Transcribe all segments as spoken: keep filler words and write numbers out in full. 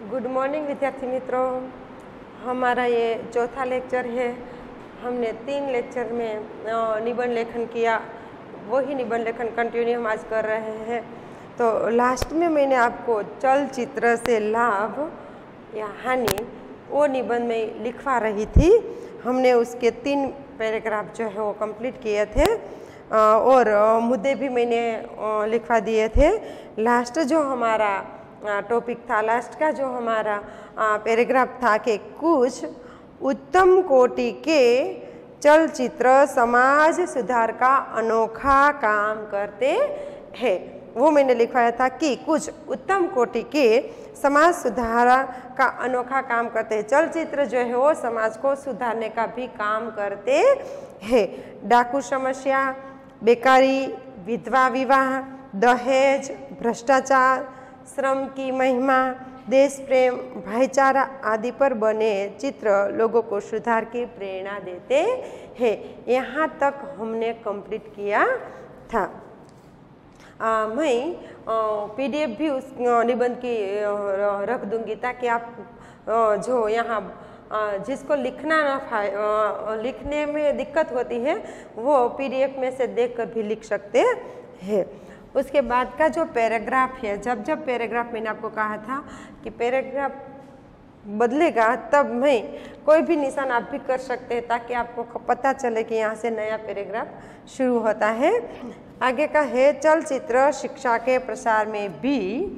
Good morning विद्यार्थी मित्रों। हमारा ये चौथा लेक्चर है। हमने तीन लेक्चर में निबंध लेखन किया, वही निबंध लेखन कंटिन्यू हम आज कर रहे हैं। तो लास्ट में मैंने आपको चलचित्र से लाभ या हानि वो निबंध में लिखवा रही थी। हमने उसके तीन पैराग्राफ जो है वो कंप्लीट किए थे और मुद्दे भी मैंने लिखवा दिए थे। लास्ट जो हमारा टॉपिक था, लास्ट का जो हमारा पैराग्राफ था कि कुछ उत्तम कोटि के चलचित्र समाज सुधार का अनोखा काम करते हैं। वो मैंने लिखवाया था कि कुछ उत्तम कोटि के समाज सुधार का अनोखा काम करते हैं। चलचित्र जो है वो समाज को सुधारने का भी काम करते हैं। डाकू समस्या, बेकारी, विधवा विवाह, दहेज, भ्रष्टाचार, श्रम की महिमा, देश प्रेम, भाईचारा आदि पर बने चित्र लोगों को सुधार की प्रेरणा देते हैं। यहाँ तक हमने कंप्लीट किया था। आ, मैं पीडीएफ भी उस निबंध की रख दूंगी ताकि आप आ, जो यहाँ जिसको लिखना ना लिखने में दिक्कत होती है वो पीडीएफ में से देखकर भी लिख सकते हैं। उसके बाद का जो पैराग्राफ है, जब जब पैराग्राफ मैंने आपको कहा था कि पैराग्राफ बदलेगा तब मैं कोई भी निशान आप भी कर सकते हैं ताकि आपको पता चले कि यहाँ से नया पैराग्राफ शुरू होता है। आगे का है चलचित्र शिक्षा के प्रसार में भी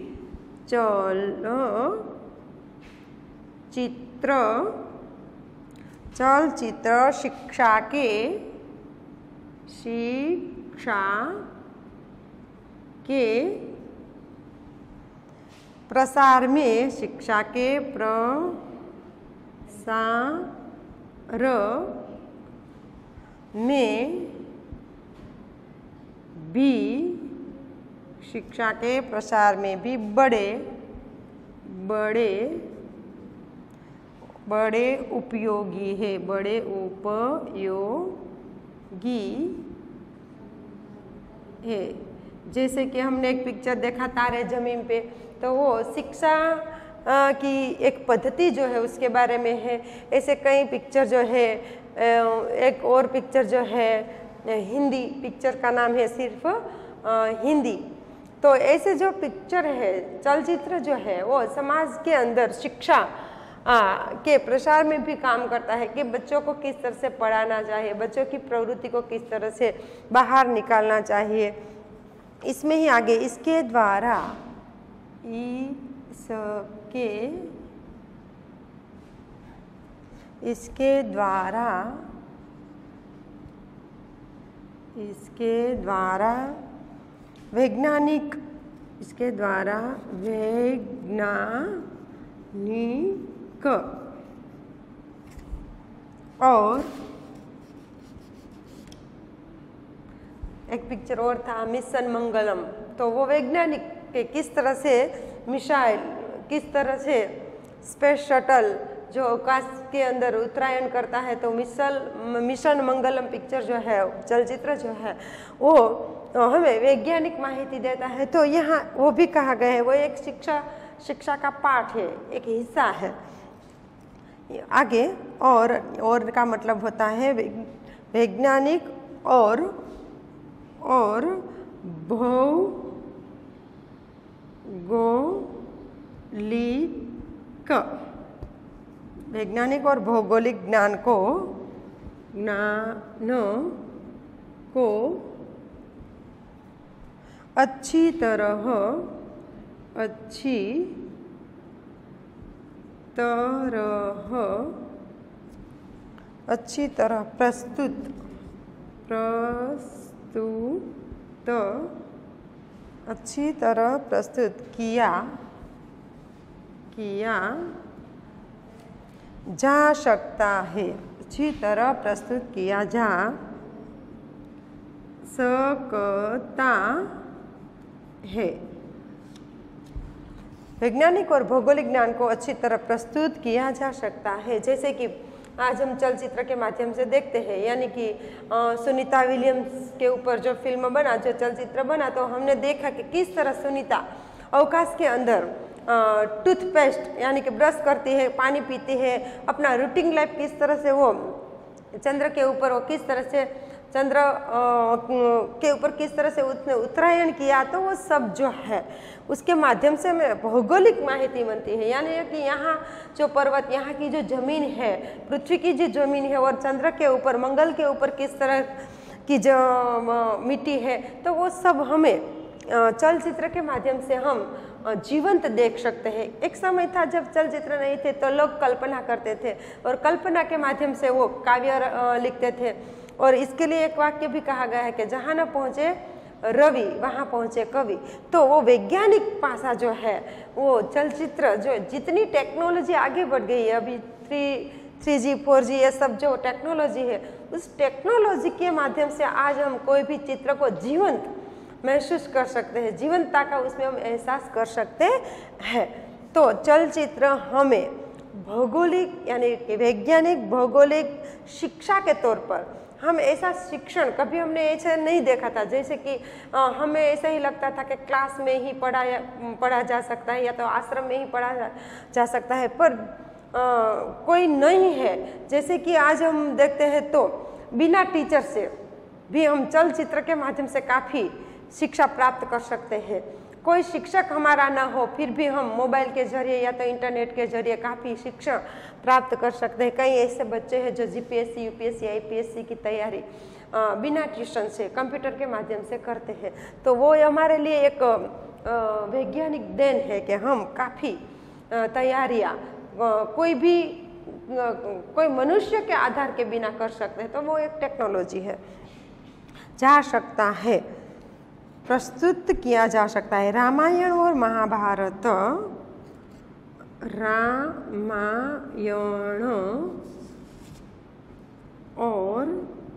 चल चित्र चलचित्र शिक्षा के शिक्षा के प्रसार में शिक्षा के प्रसार में भी शिक्षा के प्रसार में भी बड़े बड़े बड़े उपयोगी है बड़े उपयोगी है। जैसे कि हमने एक पिक्चर देखा तारे ज़मीन पे, तो वो शिक्षा की एक पद्धति जो है उसके बारे में है। ऐसे कई पिक्चर जो है, एक और पिक्चर जो है हिंदी पिक्चर का नाम है सिर्फ हिंदी। तो ऐसे जो पिक्चर है, चलचित्र जो है वो समाज के अंदर शिक्षा के प्रसार में भी काम करता है कि बच्चों को किस तरह से पढ़ाना चाहिए, बच्चों की प्रवृत्ति को किस तरह से बाहर निकालना चाहिए। इसमें ही आगे इसके द्वारा इसके इसके द्वारा इसके द्वारा वैज्ञानिक इसके द्वारा वैज्ञानिक और एक पिक्चर और था मिशन मंगलम। तो वो वैज्ञानिक के किस तरह से मिसाइल, किस तरह से स्पेस शटल जो अवकाश के अंदर उत्तरायण करता है, तो मिशन मिशन मंगलम पिक्चर जो है, चलचित्र जो है वो हमें वैज्ञानिक माहिती देता है। तो यहाँ वो भी कहा गया है वो एक शिक्षा शिक्षा का पाठ है, एक हिस्सा है। आगे और और का मतलब होता है वैज्ञानिक और और भौगोलिक वैज्ञानिक और भौगोलिक ज्ञान को ज्ञान को अच्छी तरह अच्छी तरह अच्छी तरह प्रस्तुत प्रस्तुत अच्छी तरह प्रस्तुत किया किया जा सकता है अच्छी तरह प्रस्तुत किया जा सकता है। वैज्ञानिक और भौगोलिक ज्ञान को अच्छी तरह प्रस्तुत किया जा सकता है। जैसे कि आज हम चलचित्र के माध्यम से देखते हैं, यानी कि सुनीता विलियम्स के ऊपर जो फिल्म बना, जो चलचित्र बना, तो हमने देखा कि किस तरह सुनीता अवकाश के अंदर टूथपेस्ट यानी कि ब्रश करती है, पानी पीती है, अपना रूटीन लाइफ किस तरह से वो चंद्र के ऊपर वो किस तरह से चंद्र के ऊपर किस तरह से उसने उत्तरायण किया, तो वो सब जो है उसके माध्यम से हमें भौगोलिक माहिती बनती है। यानी कि यहाँ जो पर्वत, यहाँ की जो जमीन है, पृथ्वी की जो जमीन है और चंद्र के ऊपर, मंगल के ऊपर किस तरह की जो मिट्टी है, तो वो सब हमें चलचित्र के माध्यम से हम जीवंत देख सकते हैं। एक समय था जब चलचित्र नहीं थे तो लोग कल्पना करते थे और कल्पना के माध्यम से वो काव्य लिखते थे। और इसके लिए एक वाक्य भी कहा गया है कि जहाँ न पहुँचे रवि वहाँ पहुँचे कवि। तो वो वैज्ञानिक पासा जो है, वो चलचित्र जो जितनी टेक्नोलॉजी आगे बढ़ गई है, अभी three three G four G ये सब जो टेक्नोलॉजी है, उस टेक्नोलॉजी के माध्यम से आज हम कोई भी चित्र को जीवंत महसूस कर सकते हैं, जीवंतता का उसमें हम एहसास कर सकते हैं। तो चलचित्र हमें भौगोलिक यानी कि वैज्ञानिक भौगोलिक शिक्षा के तौर पर हम ऐसा शिक्षण कभी हमने ऐसे नहीं देखा था। जैसे कि आ, हमें ऐसा ही लगता था कि क्लास में ही पढ़ाया पढ़ा जा सकता है या तो आश्रम में ही पढ़ा जा, जा सकता है, पर आ, कोई नहीं है। जैसे कि आज हम देखते हैं तो बिना टीचर से भी हम चलचित्र के माध्यम से काफ़ी शिक्षा प्राप्त कर सकते हैं। कोई शिक्षक हमारा ना हो फिर भी हम मोबाइल के जरिए या तो इंटरनेट के जरिए काफ़ी शिक्षा प्राप्त कर सकते हैं। कई ऐसे बच्चे हैं जो जीपीएससी, यूपीएससी, आईपीएससी की तैयारी बिना ट्यूशन से कंप्यूटर के माध्यम से करते हैं। तो वो हमारे लिए एक वैज्ञानिक देन है कि हम काफ़ी तैयारियाँ कोई भी कोई मनुष्य के आधार के बिना कर सकते हैं। तो वो एक टेक्नोलॉजी है, जा सकता है, प्रस्तुत किया जा सकता है। रामायण और महाभारत, रामायण और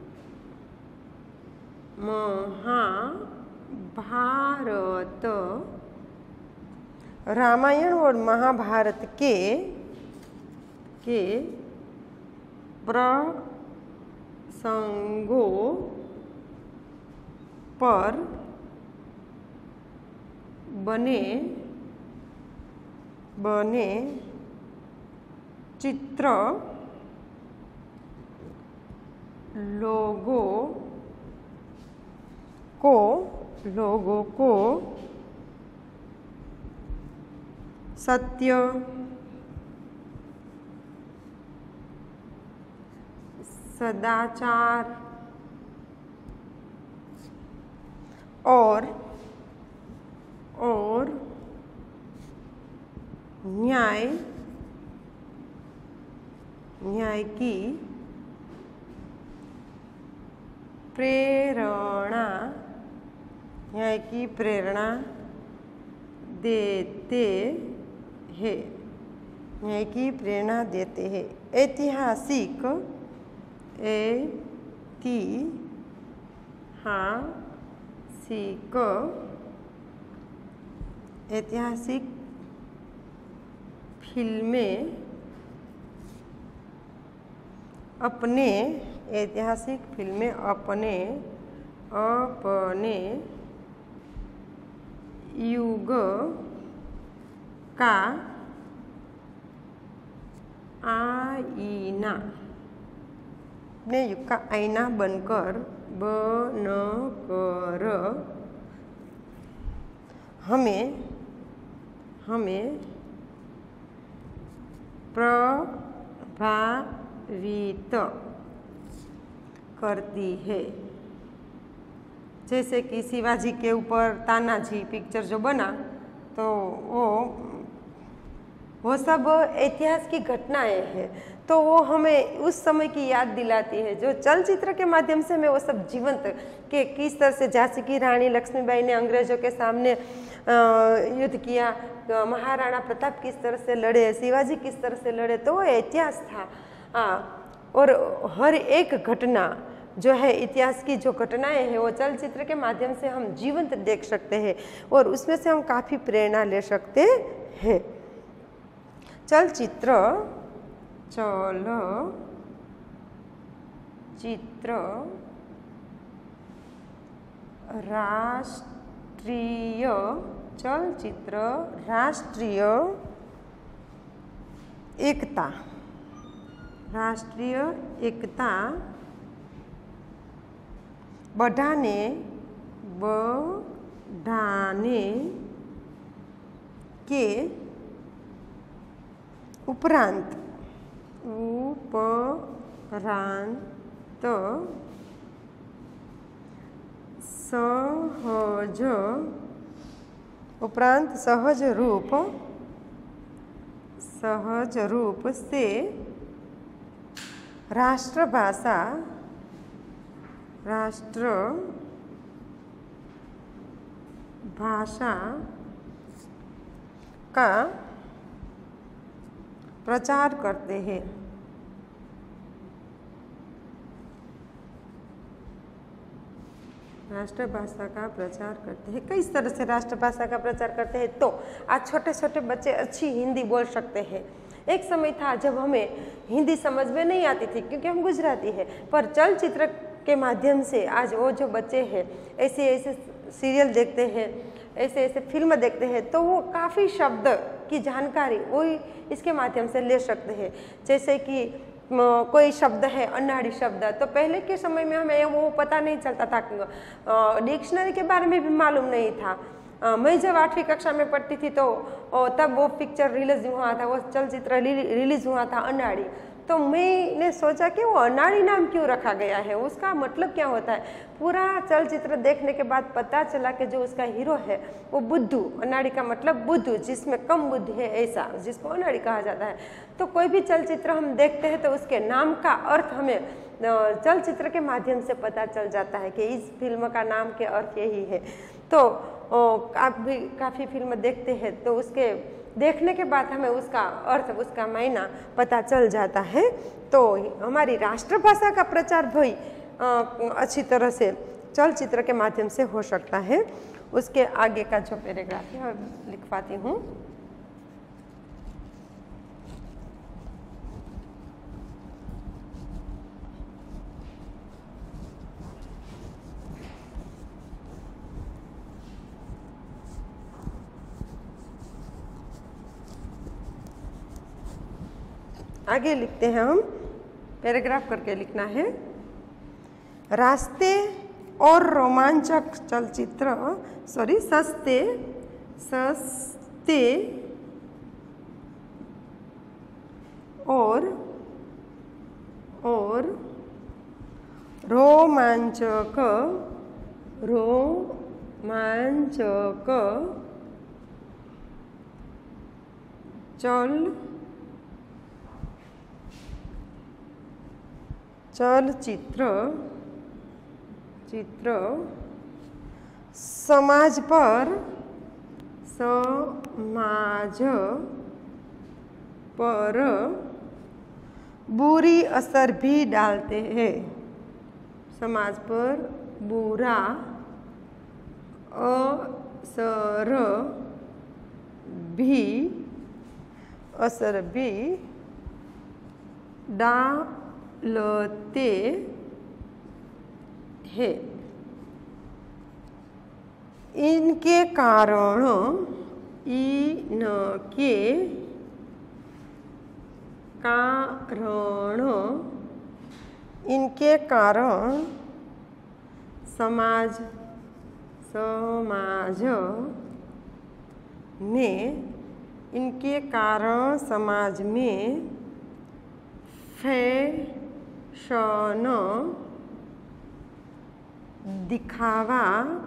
महाभारत, रामायण और महाभारत के के प्रसंगों पर बने बने चित्र लोगों को लोगों को सत्य, सदाचार और और न्याय न्याय की प्रेरणा न्याय की प्रेरणा देते हैं न्याय की प्रेरणा देते हैं। ऐतिहासिक ऐतिहासिक ऐतिहासिक फिल्में अपने ऐतिहासिक फिल्में अपने अपने युग का आईना अपने युग का आईना बनकर बनकर हमें हमें प्रभावित करती है। जैसे कि शिवाजी के ऊपर तानाजी पिक्चर जो बना, तो वो वो सब इतिहास की घटनाएं हैं, तो वो हमें उस समय की याद दिलाती है। जो चलचित्र के माध्यम से हमें वो सब जीवंत कि किस तरह से झांसी की रानी लक्ष्मीबाई ने अंग्रेजों के सामने युद्ध किया, महाराणा प्रताप किस तरह से लड़े, शिवाजी किस तरह से लड़े, तो वो इतिहास था। हाँ, और हर एक घटना जो है इतिहास की जो घटनाएं हैं वो चलचित्र के माध्यम से हम जीवंत देख सकते हैं और उसमें से हम काफ़ी प्रेरणा ले सकते हैं। चलचित्र चल चित्र राष्ट्रीय चलचित्र राष्ट्रीय एकता राष्ट्रीय एकता बढ़ाने बढ़ाने के उपरांत उपरांत सहज उपरांत सहज रूप सहज रूप से राष्ट्रभाषा राष्ट्र भाषा का प्रचार करते हैं। राष्ट्रभाषा का प्रचार करते हैं। किस तरह से राष्ट्रभाषा का प्रचार करते हैं? तो आज छोटे छोटे बच्चे अच्छी हिंदी बोल सकते हैं। एक समय था जब हमें हिंदी समझ में नहीं आती थी क्योंकि हम गुजराती हैं, पर चलचित्र के माध्यम से आज वो जो बच्चे हैं ऐसे ऐसे सीरियल देखते हैं, ऐसे ऐसे फिल्म देखते हैं, तो वो काफ़ी शब्द की जानकारी वो इसके माध्यम से ले सकते हैं। जैसे कि कोई शब्द है अनाड़ी शब्द, तो पहले के समय में हमें वो पता नहीं चलता था, डिक्शनरी के बारे में भी मालूम नहीं था। मैं जब आठवीं कक्षा में पढ़ती थी तो तब वो पिक्चर रिलीज हुआ था, वो चलचित्र रिलीज हुआ था अनाड़ी। तो मैंने सोचा कि वो अनाड़ी नाम क्यों रखा गया है, उसका मतलब क्या होता है। पूरा चलचित्र देखने के बाद पता चला कि जो उसका हीरो है वो बुद्धू, अनाड़ी का मतलब बुद्धू, जिसमें कम बुद्धि है ऐसा, जिसको अनाड़ी कहा जाता है। तो कोई भी चलचित्र हम देखते हैं तो उसके नाम का अर्थ हमें चलचित्र के माध्यम से पता चल जाता है कि इस फिल्म का नाम के अर्थ यही है। तो आप भी काफ़ी फिल्म देखते हैं तो उसके देखने के बाद हमें उसका अर्थ, उसका मायना पता चल जाता है। तो हमारी राष्ट्रभाषा का प्रचार भी अच्छी तरह से चलचित्र के माध्यम से हो सकता है। उसके आगे का जो पैराग्राफ है लिखवाती हूँ। आगे लिखते हैं हम, पैराग्राफ करके लिखना है। रास्ते और रोमांचक चलचित्र सॉरी सस्ते सस्ते और और रोमांचक रोमांचक चल चलचित्र चित्र समाज पर समाज पर बुरी असर भी डालते हैं। समाज पर बुरा असर भी असर भी डालते हैं। इनके कारण इनके कारण इनके कारण समाज समाज में इनके कारण समाज में फैशन दिखावा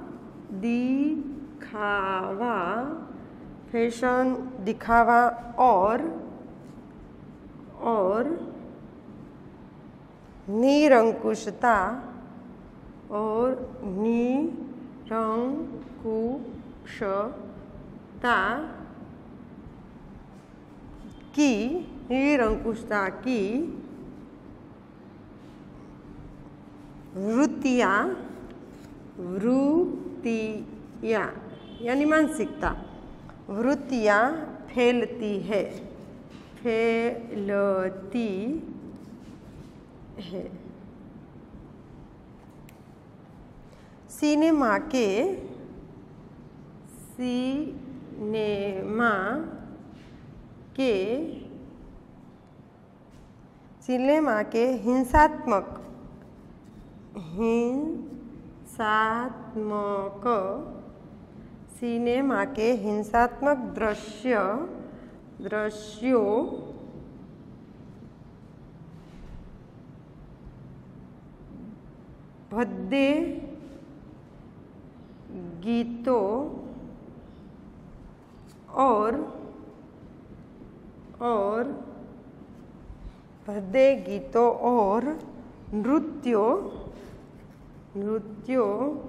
दिखावा फैशन दिखावा और और निरंकुशता और निरंकुशता की निरंकुशता की वृत्तियाँ वृत्तियाँ यानी मानसिकता वृत्तियाँ फैलती है फैलती है। सिनेमा के सिनेमा सिनेमा के सिनेमा के हिंसात्मक हिंसात्मक सिनेमा के हिंसात्मक दृश्य दृश्यों भद्दे गीतों और और भद्दे गीतों और नृत्यों नृत्यों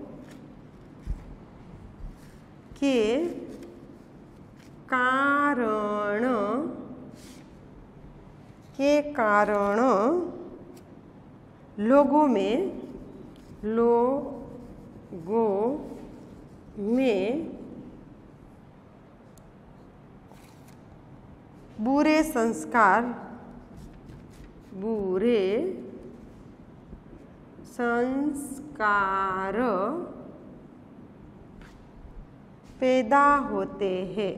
के कारण के कारण लोगों में लोगों में बुरे संस्कार बुरे संस्कार पैदा होते हैं।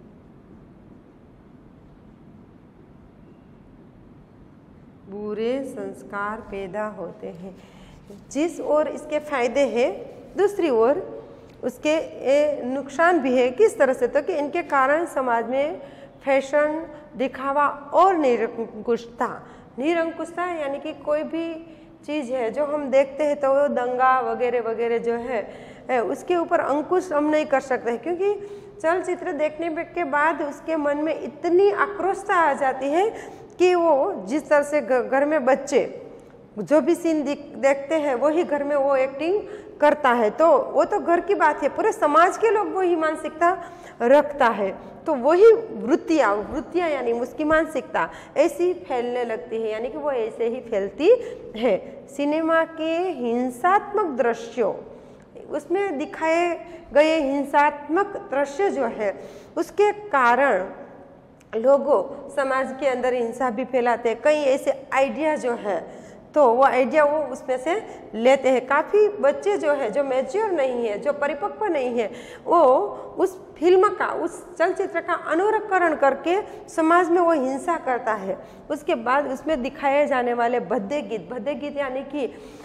बुरे संस्कार पैदा होते हैं। जिस ओर इसके फायदे हैं, दूसरी ओर उसके नुकसान भी है। किस तरह से? तो कि इनके कारण समाज में फैशन, दिखावा और निरंकुशता निरंकुशता यानी कि कोई भी चीज़ है जो हम देखते हैं तो वो दंगा वगैरह वगैरह जो है उसके ऊपर अंकुश हम नहीं कर सकते हैं, क्योंकि चलचित्र देखने के बाद उसके मन में इतनी आक्रोशता आ जाती है कि वो जिस तरह से घर में बच्चे जो भी सीन देखते हैं वही घर में वो एक्टिंग करता है, तो वो तो घर की बात है, पूरे समाज के लोग वही मानसिकता रखता है। तो वही वृत्तियाँ वृत्तियाँ यानी उसकी मानसिकता ऐसी फैलने लगती है, यानी कि वो ऐसे ही फैलती है। सिनेमा के हिंसात्मक दृश्यों, उसमें दिखाए गए हिंसात्मक दृश्य जो है उसके कारण लोगों समाज के अंदर हिंसा भी फैलाते हैं। कई ऐसे आइडिया जो है तो वो आइडिया वो उसमें से लेते हैं। काफ़ी बच्चे जो है जो मैच्योर नहीं है, जो परिपक्व नहीं है, वो उस फिल्म का, उस चलचित्र का अनुकरण करके समाज में वो हिंसा करता है। उसके बाद उसमें दिखाए जाने वाले भद्दे गीत भद्दे गीत यानी कि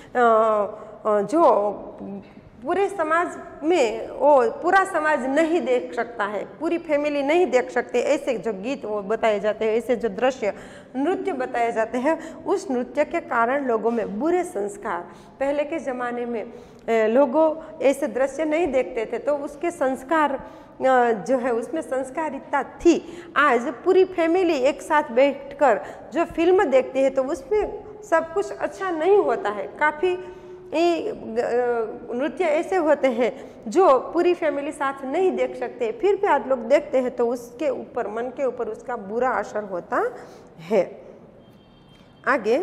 जो पूरे समाज में वो पूरा समाज नहीं देख सकता है, पूरी फैमिली नहीं देख सकते, ऐसे जो गीत वो बताए जाते हैं, ऐसे जो दृश्य नृत्य बताए जाते हैं, उस नृत्य के कारण लोगों में बुरे संस्कार, पहले के ज़माने में लोगों ऐसे दृश्य नहीं देखते थे तो उसके संस्कार जो है उसमें संस्कारिता थी। आज पूरी फैमिली एक साथ बैठकर जो फिल्म देखती है तो उसमें सब कुछ अच्छा नहीं होता है। काफ़ी नृत्य ऐसे होते हैं जो पूरी फैमिली साथ नहीं देख सकते, फिर भी आज लोग देखते हैं तो उसके ऊपर, मन के ऊपर उसका बुरा असर होता है। आगे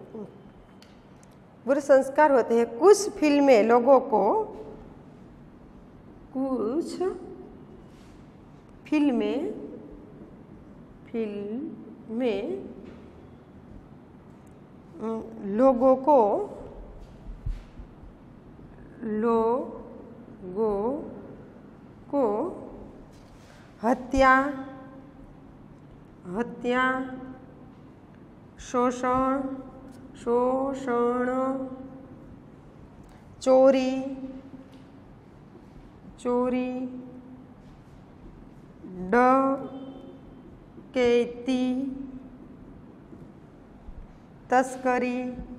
बुरे संस्कार होते हैं। कुछ फिल्में लोगों को कुछ फिल्में फिल्में लोगों को लोगों को हत्या हत्या शोषण शोषण चोरी चोरी डकैती तस्करी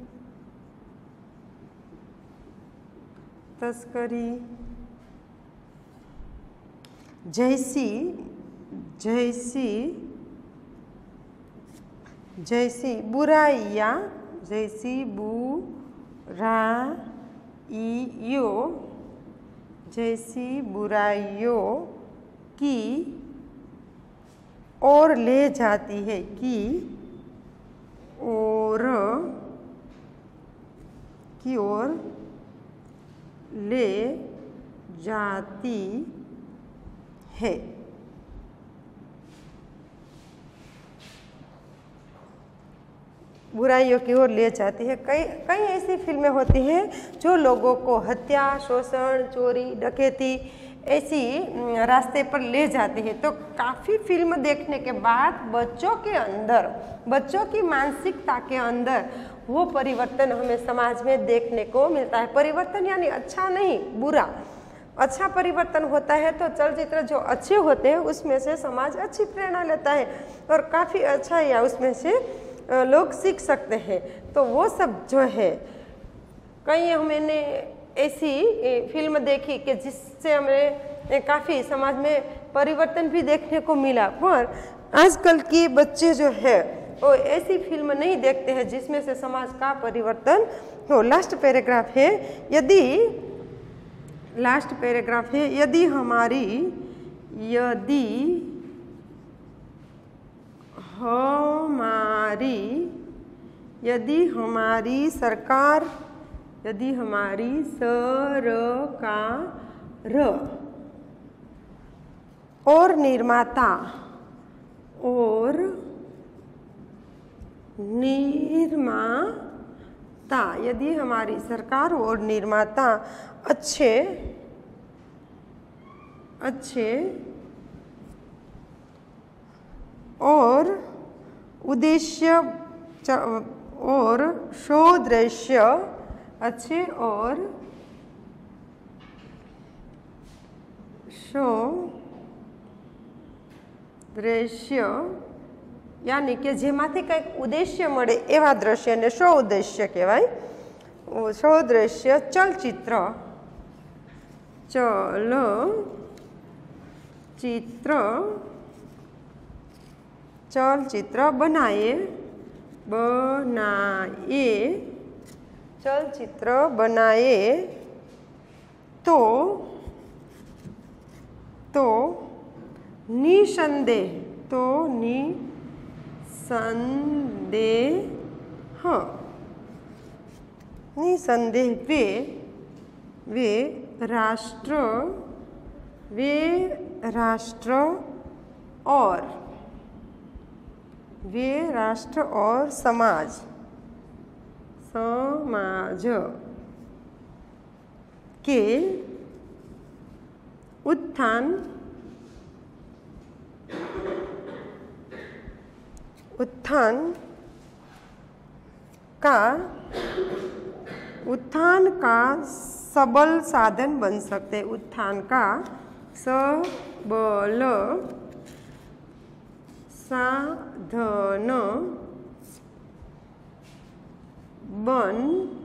तस्करी जैसी जैसी जैसी बुराइयाँ जैसी बुराइयों जैसी बुराइयों की ओर ले जाती है की ओर की ओर ले जाती है। बुराइयों की ओर ले जाती है। कई कई ऐसी फिल्में होती हैं जो लोगों को हत्या, शोषण, चोरी, डकैती ऐसी रास्ते पर ले जाते हैं। तो काफ़ी फिल्म देखने के बाद बच्चों के अंदर, बच्चों की मानसिकता के अंदर वो परिवर्तन हमें समाज में देखने को मिलता है। परिवर्तन यानी अच्छा नहीं, बुरा। अच्छा परिवर्तन होता है तो चलचित्र जो अच्छे होते हैं उसमें से समाज अच्छी प्रेरणा लेता है और काफ़ी अच्छा या उसमें से लोग सीख सकते हैं। तो वो सब जो है, कई मैंने ऐसी फिल्म देखी कि जिससे हमें काफ़ी समाज में परिवर्तन भी देखने को मिला, पर आजकल के बच्चे जो है वो ऐसी फिल्म नहीं देखते हैं जिसमें से समाज का परिवर्तन हो। लास्ट पैराग्राफ है, यदि लास्ट पैराग्राफ है यदि हमारी यदि हमारी यदि हमारी सरकार यदि हमारी सरकार और निर्माता और निर्माता यदि हमारी सरकार और निर्माता अच्छे अच्छे और उद्देश्य और शोदृश्य अच्छे और शो दृश्य यानी कि जेमांथी कंईक उद्देश्य मळे एवा दृश्यने शो उद्देश्य कहेवाय। शो दृश्य चलचित्र चल चित्र चलचित्र बनाए बनाए चलचित्र बनाए तो तो निसंदेह तो निसंदेह निसंदेह वे वे राष्ट्र वे राष्ट्र और वे राष्ट्र और समाज समाज के उत्थान उत्थान का उत्थान का सबल साधन बन सकते। उत्थान का सबल साधन बन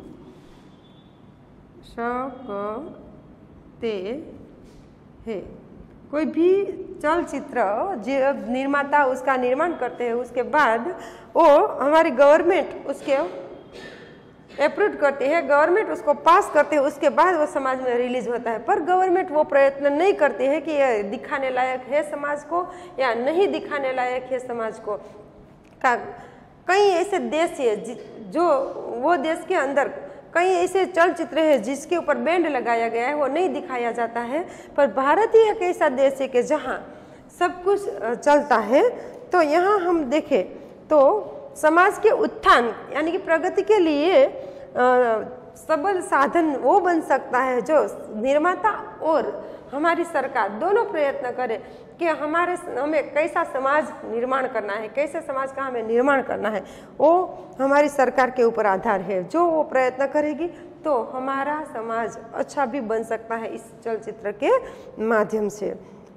सकते हैं। कोई भी चलचित्र जब निर्माता उसका निर्माण करते हैं उसके बाद वो हमारी गवर्नमेंट उसके अप्रूव करती है, गवर्नमेंट उसको पास करते है, उसके बाद वो समाज में रिलीज होता है। पर गवर्नमेंट वो प्रयत्न नहीं करती है कि यह दिखाने लायक है समाज को या नहीं दिखाने लायक है समाज को। का कई ऐसे देश है जो वो देश के अंदर कई ऐसे चलचित्र है जिसके ऊपर बैंड लगाया गया है, वो नहीं दिखाया जाता है। पर भारत ही एक ऐसा देश है कि जहाँ सब कुछ चलता है। तो यहाँ हम देखें तो समाज के उत्थान यानी कि प्रगति के लिए सबल साधन वो बन सकता है जो निर्माता और हमारी सरकार दोनों प्रयत्न करें कि हमारे हमें कैसा समाज निर्माण करना है, कैसे समाज का हमें निर्माण करना है, वो हमारी सरकार के ऊपर आधार है। जो वो प्रयत्न करेगी तो हमारा समाज अच्छा भी बन सकता है इस चलचित्र के माध्यम से।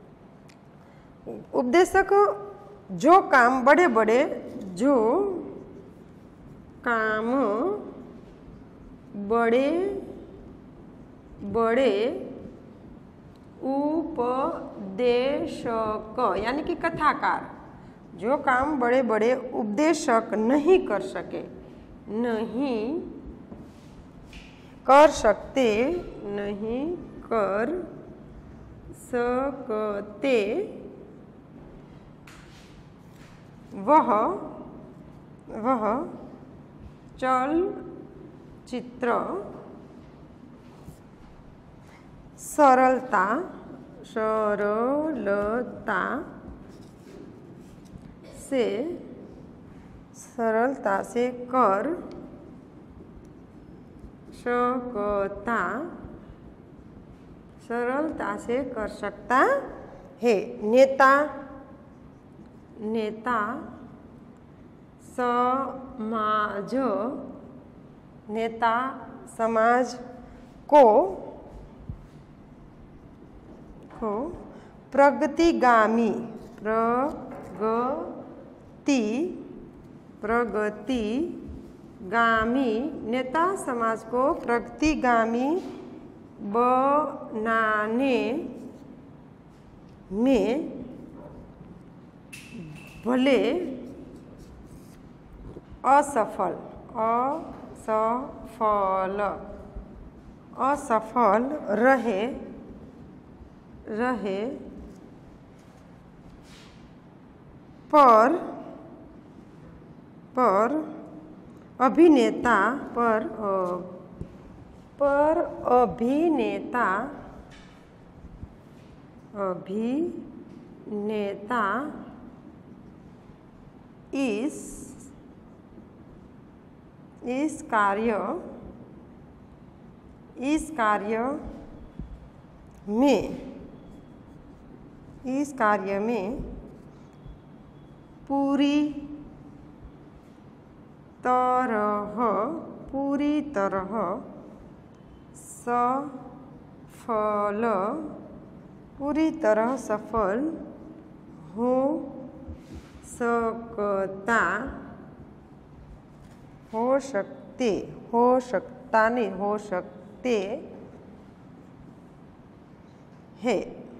उपदेशक जो काम बड़े बड़े जो काम बड़े बड़े उपदेशक यानी कि कथाकार जो काम बड़े बड़े उपदेशक नहीं कर सके नहीं कर सकते नहीं कर सकते वह वह चल चित्र सरलता सरलता से सरलता से कर सकता सरलता से कर सकता है। नेता नेता समाज नेता समाज को को प्रगतिगामी प्रगति प्रगतिगामी नेता समाज को प्रगतिगामी बनाने में भले असफल असफल असफल रहे रहे पर पर अभिनेता पर पर अभिनेता अभिनेता इस इस कार्य इस कार्य में इस कार्य में पूरी तरह पूरी तरह सफल पूरी तरह सफल हो सकता हो सकते हो सकता नहीं हो सकते है।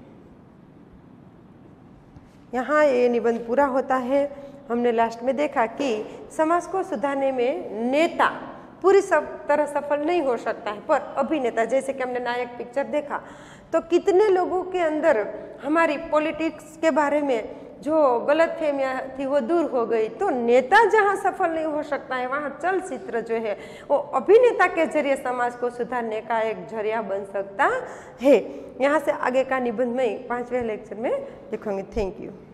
यहाँ ये निबंध पूरा होता है। हमने लास्ट में देखा कि समाज को सुधारने में नेता पूरी सब तरह सफल नहीं हो सकता है, पर अभिनेता, जैसे कि हमने नायक पिक्चर देखा तो कितने लोगों के अंदर हमारी पॉलिटिक्स के बारे में जो गलतफहमियां थी वो दूर हो गई। तो नेता जहाँ सफल नहीं हो सकता है वहाँ चलचित्र जो है वो अभिनेता के जरिए समाज को सुधारने का एक जरिया बन सकता है। यहाँ से आगे का निबंध में पांचवें लेक्चर में लिखूंगी। Thank you.